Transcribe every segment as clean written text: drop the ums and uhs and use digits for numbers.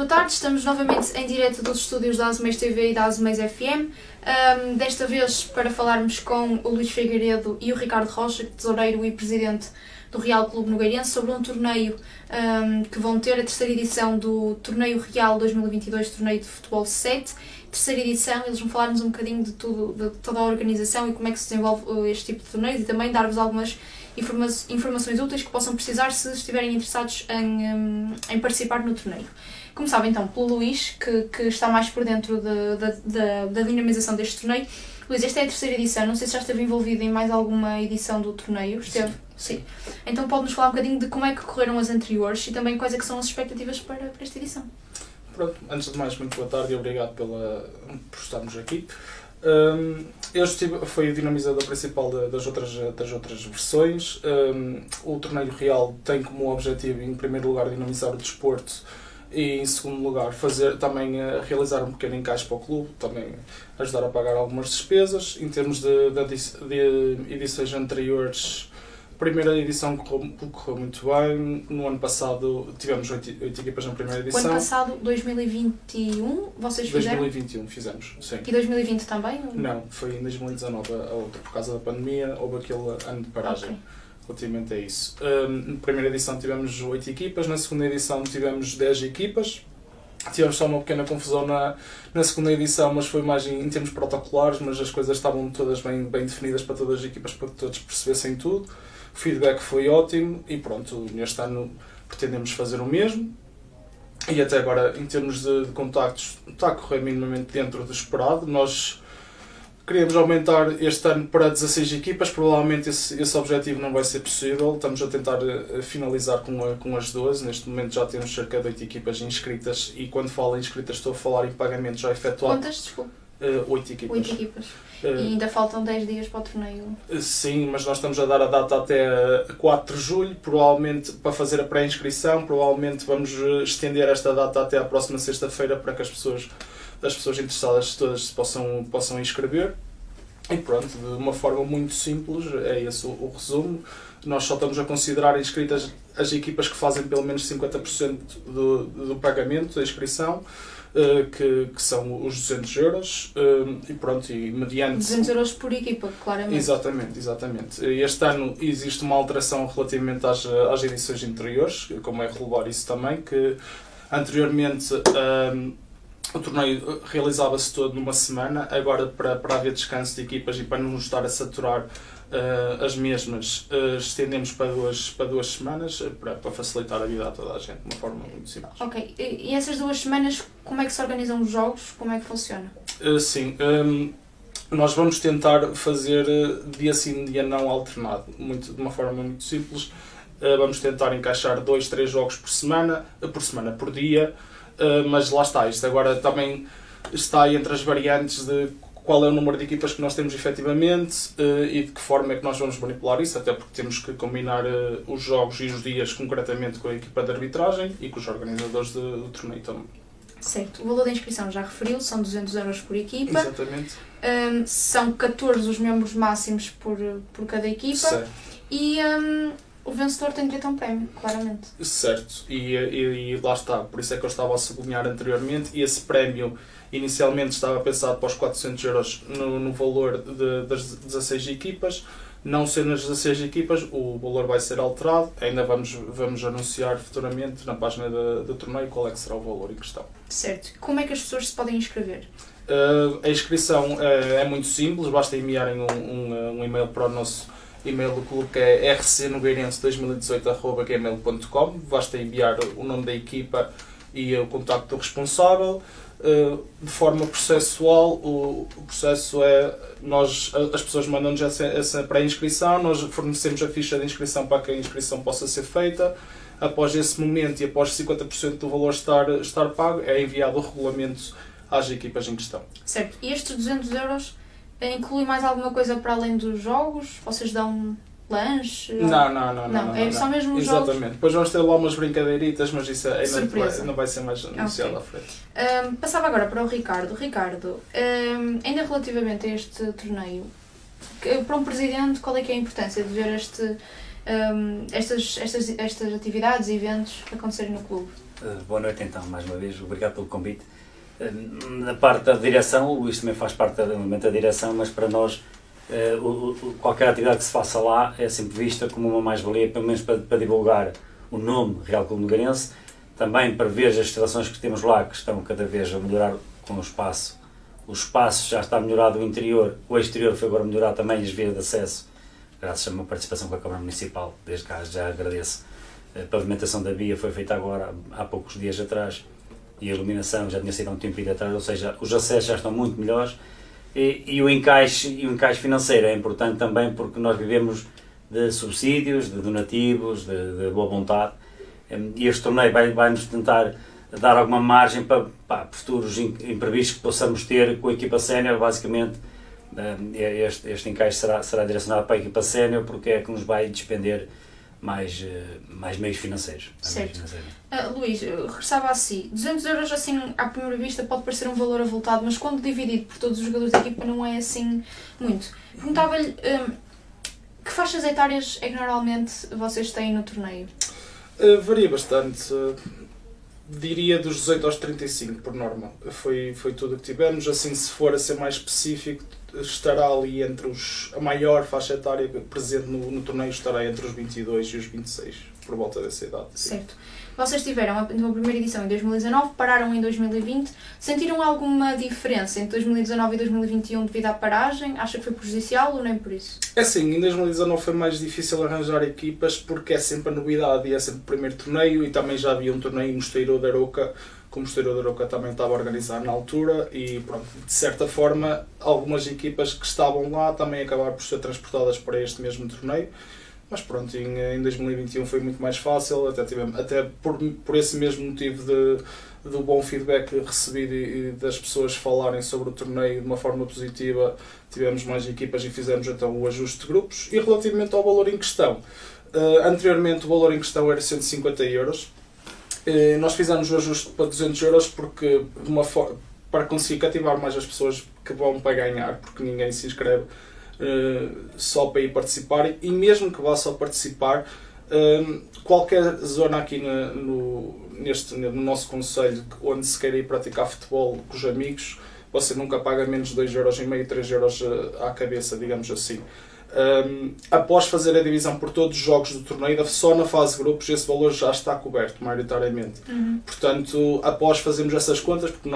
boa tarde. Estamos novamente em direto dos estúdios da Azemais TV e da Azemais FM. Desta vez para falarmos com o Luís Figueiredo e o Ricardo Rocha, tesoureiro e presidente do Real Clube Nogueirense, sobre um torneio que vão ter a terceira edição do Torneio Real 2022, Torneio de Futebol 7. Terceira edição, eles vão falar-nos um bocadinho de tudo, de toda a organização e como é que se desenvolve este tipo de torneios, e também dar-vos algumas informações úteis que possam precisar se estiverem interessados em participar no torneio. Começava então pelo Luís, que está mais por dentro da dinamização deste torneio. Luís, esta é a terceira edição, não sei se já esteve envolvido em mais alguma edição do torneio. Esteve? Sim. Então pode-nos falar um bocadinho de como é que correram as anteriores e também quais é que são as expectativas para esta edição. Pronto, antes de mais, muito boa tarde e obrigado por estarmos aqui. Foi o dinamizador principal das outras versões. O Torneio Real tem como objetivo, em primeiro lugar, dinamizar o desporto e, em segundo lugar, realizar um pequeno encaixe para o clube, também ajudar a pagar algumas despesas. Em termos de edições anteriores, a primeira edição correu muito bem. No ano passado tivemos 8 equipas na primeira edição. O ano passado, 2021, vocês fizeram? 2021 fizemos, sim. E 2020 também? Não, foi em 2019 a outra, por causa da pandemia, houve aquele ano de paragem. Okay. Relativamente a isso. Na primeira edição tivemos 8 equipas, na segunda edição tivemos 10 equipas. Tivemos só uma pequena confusão na segunda edição, mas foi mais em termos protocolares, mas as coisas estavam todas bem definidas para todas as equipas, para que todos percebessem tudo. O feedback foi ótimo e pronto, neste ano pretendemos fazer o mesmo. E até agora, em termos de contactos, está a correr minimamente dentro do esperado. Nós queríamos aumentar este ano para 16 equipas, provavelmente esse objetivo não vai ser possível. Estamos a tentar finalizar com as 12. Neste momento já temos cerca de 8 equipas inscritas e quando falo em inscritas estou a falar em pagamento já efetuado. Quantas? Desculpa. 8 equipas. 8 equipas. E ainda faltam 10 dias para o torneio? Sim, mas nós estamos a dar a data até 4 de julho, provavelmente para fazer a pré-inscrição. Provavelmente vamos estender esta data até à próxima sexta-feira para que as pessoas interessadas todas se possam inscrever. E pronto, de uma forma muito simples, é esse o resumo. Nós só estamos a considerar inscritas as equipas que fazem pelo menos 50% do pagamento da inscrição, que são os 200 euros, e pronto, e mediante... 200 euros por equipa, claramente. Exatamente. Este ano existe uma alteração relativamente às edições anteriores, como é relevar isso também, que anteriormente o torneio realizava-se todo numa semana, agora para haver descanso de equipas e para não nos estar a saturar as mesmas, estendemos para duas semanas para facilitar a vida a toda a gente, de uma forma muito simples. Ok, e essas 2 semanas, como é que se organizam os jogos? Como é que funciona? Sim, nós vamos tentar fazer dia sim, dia não alternado, de uma forma muito simples. Vamos tentar encaixar 2, 3 jogos por semana, por dia. Mas lá está, isto agora também está entre as variantes de qual é o número de equipas que nós temos efetivamente e de que forma é que nós vamos manipular isso, até porque temos que combinar os jogos e os dias concretamente com a equipa de arbitragem e com os organizadores do torneio também. Certo, o valor da inscrição já referiu, são 200 euros por equipa. Exatamente. São 14 os membros máximos por cada equipa. Certo. E o vencedor tem direito a um prémio, claramente. Certo, e lá está, por isso é que eu estava a sublinhar anteriormente, e esse prémio inicialmente estava pensado para os 400 euros no valor das 16 equipas. Não sendo as 16 equipas, o valor vai ser alterado, ainda vamos anunciar futuramente na página do torneio qual é que será o valor em questão. Certo, como é que as pessoas se podem inscrever? A inscrição é muito simples, basta enviarem um e-mail para o nosso e-mail do clube, que é rcnogueirense2018@gmail.com. Basta enviar o nome da equipa e o contacto do responsável. De forma processual, o processo é as pessoas mandam-nos essa pré-inscrição, nós fornecemos a ficha de inscrição para que a inscrição possa ser feita. Após esse momento e após 50% do valor estar pago, é enviado o regulamento às equipas em questão. Certo, e estes 200 euros inclui mais alguma coisa para além dos jogos? Vocês dão lanche? Não. É só mesmo os Exatamente. jogos? Depois vamos ter lá umas brincadeiritas, mas isso ainda não vai ser mais anunciado Okay. à frente. Passava agora para o Ricardo. Ricardo, ainda relativamente a este torneio, para um presidente, qual é que é a importância de ver estas atividades e eventos acontecerem no clube? Boa noite então, mais uma vez, obrigado pelo convite. Na parte da direção, o Luís também faz parte da direção, mas para nós qualquer atividade que se faça lá é sempre vista como uma mais-valia, pelo menos para divulgar o nome Real Clube Nogueirense, também para ver as instalações que temos lá, que estão cada vez a melhorar com o espaço. O espaço já está melhorado, o exterior foi agora melhorado também, as vias de acesso, graças a uma participação com a Câmara Municipal, desde cá já agradeço. A pavimentação da via foi feita agora, há poucos dias atrás, e a iluminação já tinha sido há um tempo atrás, ou seja, os acessos já estão muito melhores, e o encaixe financeiro é importante também, porque nós vivemos de subsídios, de donativos, de boa vontade, e este torneio vai-nos tentar dar alguma margem para futuros imprevistos que possamos ter com a equipa sénior. Basicamente, este encaixe será direcionado para a equipa sénior, porque é que nos vai despender mais meios financeiros. Certo. Luís, regressava a si. 200 euros, assim, à primeira vista, pode parecer um valor avultado, mas quando dividido por todos os jogadores da equipa não é assim muito. Perguntava-lhe que faixas etárias é que normalmente vocês têm no torneio? Varia bastante. Diria dos 18 aos 35, por norma. Foi tudo o que tivemos. Assim, se for a ser mais específico, estará ali entre a maior faixa etária presente no torneio estará entre os 22 e os 26, por volta dessa idade. Sim. Certo. Vocês tiveram a primeira edição em 2019, pararam em 2020. Sentiram alguma diferença entre 2019 e 2021 devido à paragem? Acha que foi prejudicial ou nem por isso? É sim, em 2019 foi mais difícil arranjar equipas porque é sempre a novidade e é sempre o primeiro torneio, e também já havia um torneio no Mosteiro da Arouca, que o Mosteiro da Arouca também estava a organizar na altura, e pronto, de certa forma algumas equipas que estavam lá também acabaram por ser transportadas para este mesmo torneio. Mas pronto, em 2021 foi muito mais fácil, até por esse mesmo motivo do bom feedback recebido e das pessoas falarem sobre o torneio de uma forma positiva, tivemos mais equipas e fizemos então o ajuste de grupos. E relativamente ao valor em questão, anteriormente o valor em questão era 150 euros, nós fizemos o ajuste para 200 euros porque, para conseguir cativar mais as pessoas que vão para ganhar, porque ninguém se inscreve só para ir participar, e mesmo que vá só participar, qualquer zona aqui no nosso concelho onde se queira ir praticar futebol com os amigos, você nunca paga menos de 2,5€, 3 euros à cabeça, digamos assim. Após fazer a divisão por todos os jogos do torneio, só na fase de grupos esse valor já está coberto, maioritariamente. Portanto, após fazermos essas contas, porque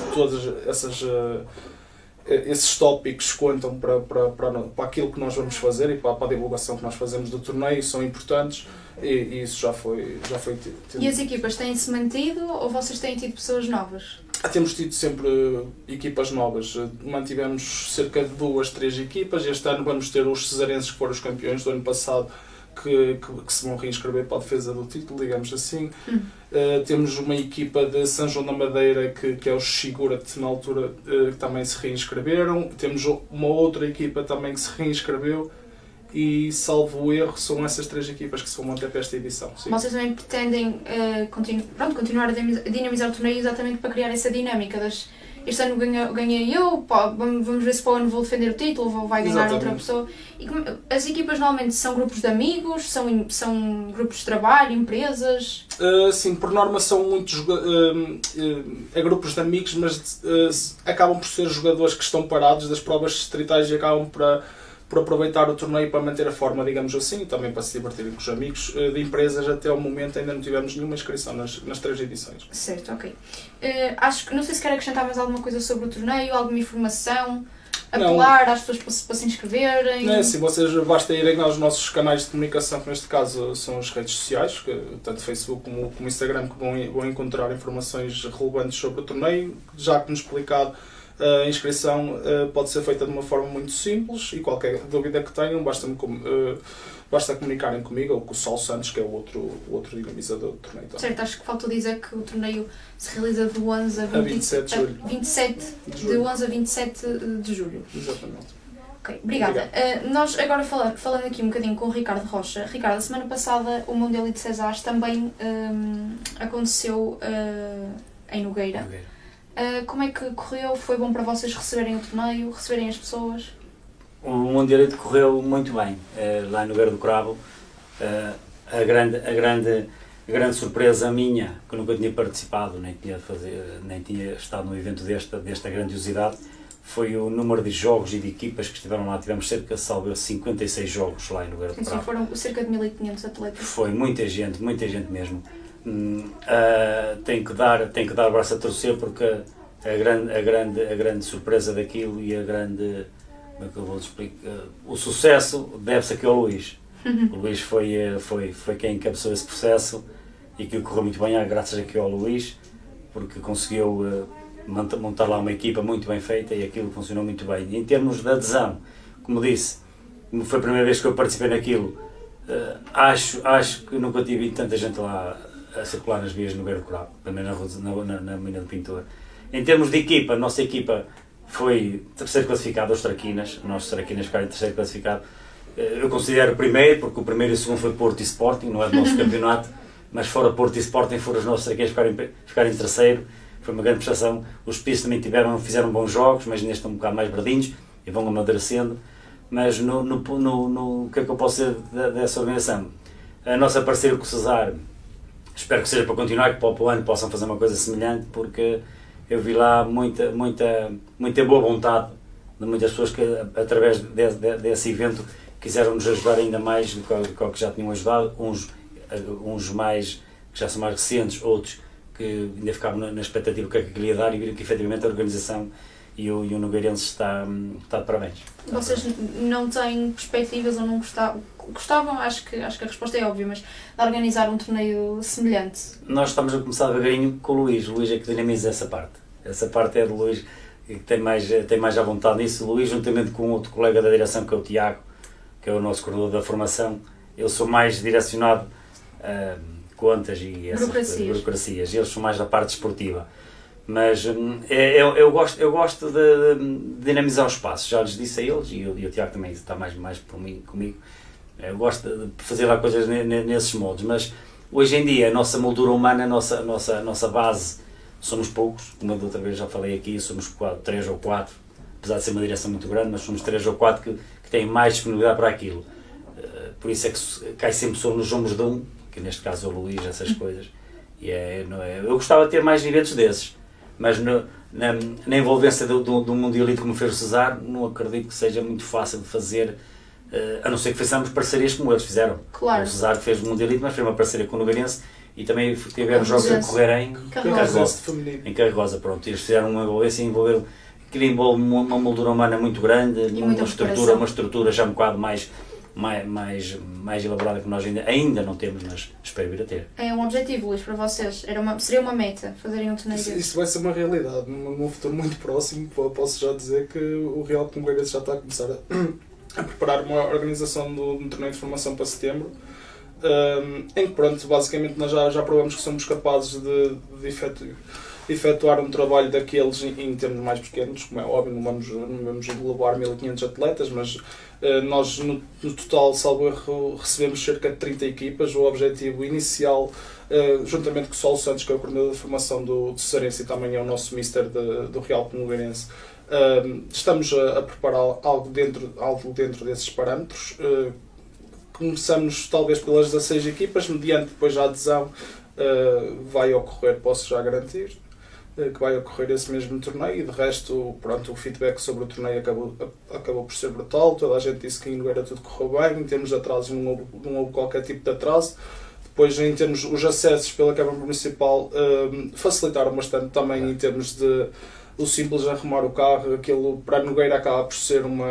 esses tópicos contam para aquilo que nós vamos fazer e para a divulgação que nós fazemos do torneio, são importantes, e isso já foi tido. E as equipas têm-se mantido ou vocês têm tido pessoas novas? Temos tido sempre equipas novas. Mantivemos cerca de 2, 3 equipas. Este ano vamos ter os cesarenses, que foram os campeões do ano passado, que se vão reinscrever para a defesa do título, digamos assim. Temos uma equipa de São João da Madeira, que é o Xigurat, na altura, que também se reinscreveram. Temos uma outra equipa também que se reinscreveu, e, salvo o erro, são essas 3 equipas que se vão manter para esta edição. Sim. Vocês também pretendem continuar a dinamizar o torneio exatamente para criar essa dinâmica das... Este ano ganhei eu, vamos ver se para o ano vou defender o título, ou vai ganhar outra pessoa. E as equipas normalmente são grupos de amigos, são grupos de trabalho, empresas? Sim, por norma são muitos grupos de amigos, mas acabam por ser jogadores que estão parados das provas distritais e acabam por aproveitar o torneio para manter a forma, digamos assim, e também para se divertirem com os amigos. De empresas, até ao momento ainda não tivemos nenhuma inscrição nas 3 edições. Certo, ok. Não sei se quer acrescentar mais alguma coisa sobre o torneio, alguma informação, apelar às pessoas para se inscreverem. Não é assim, vocês basta irem aos nossos canais de comunicação, que neste caso são as redes sociais, tanto Facebook como Instagram, que vão encontrar informações relevantes sobre o torneio. Já como explicado, a inscrição pode ser feita de uma forma muito simples, e qualquer dúvida que tenham, basta comunicarem comigo ou com o Sol Santos, que é o outro dinamizador do torneio. Certo, acho que faltou dizer que o torneio se realiza de 11 a 27 de julho. 11 a 27 de julho. Exatamente. Ok, obrigada. Nós agora falando aqui um bocadinho com o Ricardo Rocha. Ricardo, a semana passada o Mundial de César também aconteceu em Nogueira. Como é que correu? Foi bom para vocês receberem o torneio, receberem as pessoas? O Mundialito correu muito bem, lá no Nogueira do Cravo. A grande grande surpresa minha, que eu nunca tinha participado, nem tinha estado num evento desta grandiosidade, foi o número de jogos e de equipas que estiveram lá. Tivemos cerca de 56 jogos lá em Nogueira do Cravo. Foram cerca de 1500 atletas. Foi muita gente mesmo. Tenho que dar o braço a torcer, porque a grande surpresa daquilo e a grande, como é que eu vou explicar, o sucesso deve-se aqui ao Luís. O Luís foi quem encabeçou esse processo, e que correu muito bem, graças aqui ao Luís, porque conseguiu montar lá uma equipa muito bem feita, e aquilo funcionou muito bem. E em termos de adesão, como disse, como foi a primeira vez que eu participei naquilo, acho que nunca tive tanta gente lá a circular nas vias no Nogueira do Cravo, também na mina do Pintor. Em termos de equipa, a nossa equipa foi terceiro classificado, os Traquinas, os nossos Traquinas ficaram em terceiro classificado. Eu considero o primeiro, porque o primeiro e o segundo foi Porto e Sporting, não é do nosso campeonato, mas fora Porto e Sporting foram os nossos Traquinas ficarem em terceiro. Foi uma grande prestação. Os Pisos também fizeram bons jogos, mas neste estão um bocado mais verdinhos e vão amadurecendo. Mas o que é que eu posso dizer dessa organização? A nossa parceira com o Cesar, espero que seja para continuar, que para o ano possam fazer uma coisa semelhante, porque eu vi lá muita boa vontade de muitas pessoas que, através desse evento, quiseram nos ajudar ainda mais do que já tinham ajudado. Uns mais, que já são mais recentes, outros que ainda ficavam na expectativa do que é que aquilo ia dar, e viram que efetivamente a organização e o Nogueirense está de parabéns. Vocês não têm perspectivas ou não gostavam, acho que a resposta é óbvia, mas de organizar um torneio semelhante? Nós estamos a começar devagarinho com o Luís. O Luís é que dinamiza essa parte. Essa parte é do Luís, que tem mais à vontade nisso. O Luís, juntamente com outro colega da direção, que é o Tiago, que é o nosso coordenador da formação, eu sou mais direcionado a contas e essas burocracias. Eles são mais da parte esportiva. Mas eu gosto de dinamizar os passos. Já lhes disse a eles, e o Tiago também está mais por mim, comigo. Eu gosto de fazer lá coisas nesses moldes, mas hoje em dia a nossa moldura humana, a nossa base, somos poucos, como eu da outra vez já falei aqui, somos 3 ou 4, apesar de ser uma direção muito grande, mas somos 3 ou 4 que têm mais disponibilidade para aquilo. Por isso é que cai sempre sobre nos ombros de um, que neste caso é o Luís, essas coisas. E eu gostava de ter mais eventos desses, mas na envolvência do Mundialito como fez o Cesar, não acredito que seja muito fácil de fazer, a não ser que façamos parcerias como eles fizeram. Claro. O Cesar fez o Mundialito, mas fez uma parceria com o Nogueirense, e também tivemos jogos a correr em Carregosa. Pronto, eles fizeram uma envolvência e que envolve uma moldura humana muito grande, uma estrutura já um bocado mais elaborada que nós ainda não temos, mas espero vir a ter. É um objetivo, Luís, para vocês? Seria uma meta fazerem um torneio desse? Isso vai ser uma realidade. Num futuro muito próximo, posso já dizer que o Real de Nogueirense já está a começar a preparar uma organização de um torneio de formação para setembro, em que, pronto, basicamente nós já provamos que somos capazes de efetuar um trabalho daqueles em termos mais pequenos, como é óbvio, não vamos levar 1500 atletas, mas nós no total, salvo erro, recebemos cerca de 30 equipas. O objetivo inicial, juntamente com o Saulo Santos, que é o coordenador de formação do Cesarense e também é o nosso mister do Real de Nogueirense, estamos a preparar algo dentro desses parâmetros. Começamos talvez pelas 16 equipas, mediante depois a adesão vai ocorrer, posso já garantir, que vai ocorrer esse mesmo torneio, e de resto, pronto, o feedback sobre o torneio acabou por ser brutal. Toda a gente disse que em Nogueira tudo correu bem, em termos de atrasos não houve qualquer tipo de atraso. Depois, em termos, os acessos pela Câmara Municipal facilitaram bastante também, em termos de o simples arrumar o carro. Aquilo para Nogueira acaba por ser como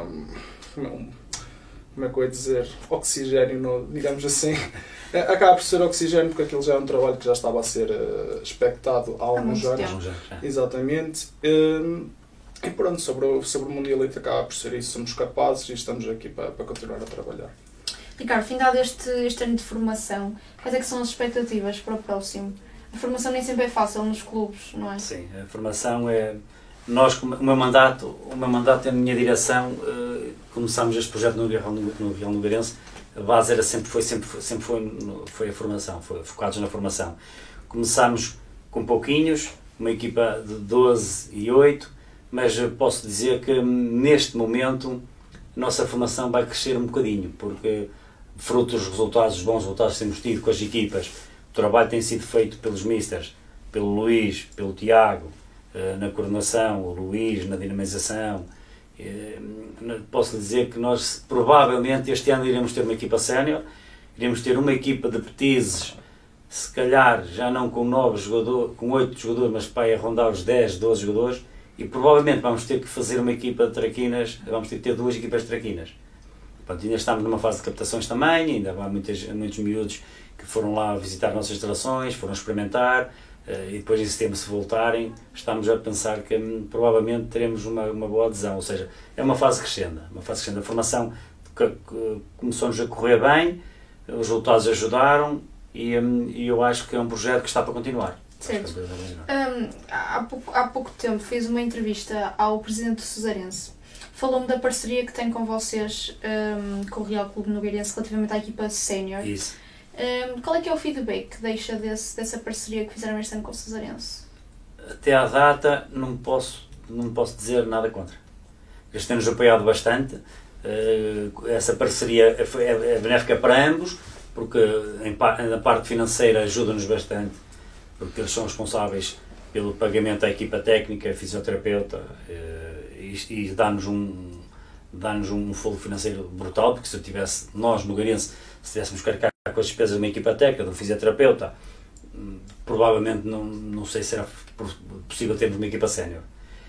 é que eu ia dizer, oxigênio, digamos assim. Acaba por ser oxigênio, porque aquilo já é um trabalho que já estava a ser expectado há alguns anos. Exatamente. E pronto, sobre o Mundialito acaba por ser isso. Somos capazes e estamos aqui para continuar a trabalhar. Ricardo, findado este ano de formação, quais é que são as expectativas para o próximo? A formação nem sempre é fácil nos clubes, não é? Sim, a formação é... o meu mandato é a minha direção. Começámos este projeto no Real Nogueirense. A base era sempre foi a formação, focados na formação. Começámos com pouquinhos, uma equipa de 12 e 8, mas posso dizer que neste momento a nossa formação vai crescer um bocadinho, porque fruto dos resultados, os bons resultados que temos tido com as equipas, trabalho tem sido feito pelos misters, pelo Luís, pelo Tiago, na coordenação, o Luís na dinamização. Posso dizer que nós provavelmente este ano iremos ter uma equipa sénior, iremos ter uma equipa de petizes, se calhar já não com 9 jogadores, com 8 jogadores, mas para arrondar os 10, 12 jogadores, e provavelmente vamos ter que fazer uma equipa de traquinas, vamos ter que ter 2 equipas de traquinas. Portanto, ainda estamos numa fase de captações também, ainda há muitos miúdos que foram lá visitar nossas instalações, foram experimentar, e depois em setembro, se voltarem, estamos a pensar que provavelmente teremos uma boa adesão, ou seja, é uma fase crescente, a formação começou-nos a correr bem, os resultados ajudaram, e eu acho que é um projeto que está para continuar. Certo. Há pouco tempo fiz uma entrevista ao presidente do Cesarense. Falou-me da parceria que tem com vocês, com o Real Clube Nogueirense, relativamente à equipa sénior. Isso. Qual é que é o feedback que deixa dessa parceria que fizeram este ano com o Cesarense? Até à data não posso dizer nada contra. Eles têm-nos apoiado bastante. Essa parceria é benéfica para ambos, porque na parte financeira ajuda-nos bastante, porque eles são responsáveis pelo pagamento à equipa técnica, fisioterapeuta, e dá-nos um fôlego financeiro brutal, porque se eu tivesse, nós no Nogueirense, se tivéssemos que arcar com as despesas de uma equipa técnica, de um fisioterapeuta, provavelmente não sei se era possível termos uma equipa sénior.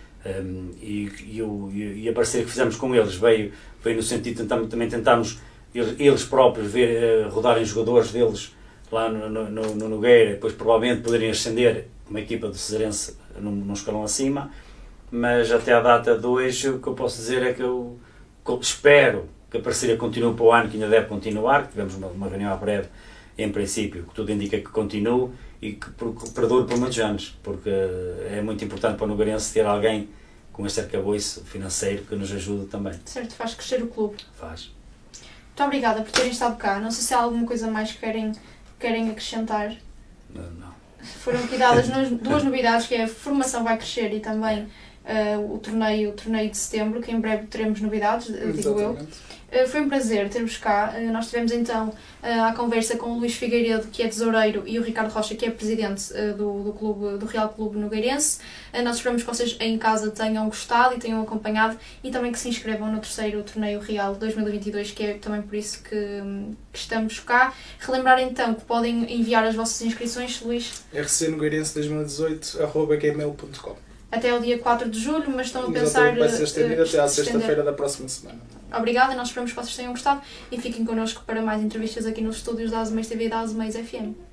E a parceria que fizemos com eles veio no sentido de também tentarmos eles próprios rodarem jogadores deles lá no Nogueira, depois provavelmente poderem ascender uma equipa do Cesarense num escalão acima, mas até à data de hoje o que eu posso dizer é que eu espero que a parceria continue para o ano, que ainda deve continuar, que tivemos uma reunião à breve, em princípio, que tudo indica que continue e que perdure por muitos anos, porque é muito importante para o Nogueirense ter alguém com este arcabouço financeiro que nos ajude também. Certo, faz crescer o clube. Faz. Muito obrigada por terem estado cá. Não sei se há alguma coisa mais que querem acrescentar. Não. Foram aqui dadas 2 novidades, que é a formação vai crescer e também o torneio de setembro, que em breve teremos novidades, digo eu. Foi um prazer ter-vos cá. Nós tivemos então a conversa com o Luís Figueiredo, que é tesoureiro, e o Ricardo Rocha, que é presidente do Real Clube Nogueirense. Nós esperamos que vocês em casa tenham gostado e tenham acompanhado, e também que se inscrevam no 3º Torneio Real 2022, que é também por isso que estamos cá. Relembrar então que podem enviar as vossas inscrições, Luís. rcnogueirense2018@gmail.com. Até o dia 4 de julho, mas estão a pensar... Vai ser estendido até à sexta-feira da próxima semana. Obrigada, nós esperamos que vocês tenham gostado e fiquem connosco para mais entrevistas aqui nos estúdios da Azemais TV e da Azemais FM.